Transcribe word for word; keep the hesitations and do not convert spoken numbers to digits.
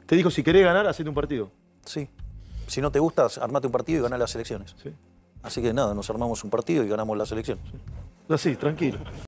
Te dijo, si querés ganar, hacete un partido. Sí. Si no te gusta, armate un partido y ganá las elecciones. Sí. Así que nada, nos armamos un partido y ganamos las elecciones. Así, tranquilo.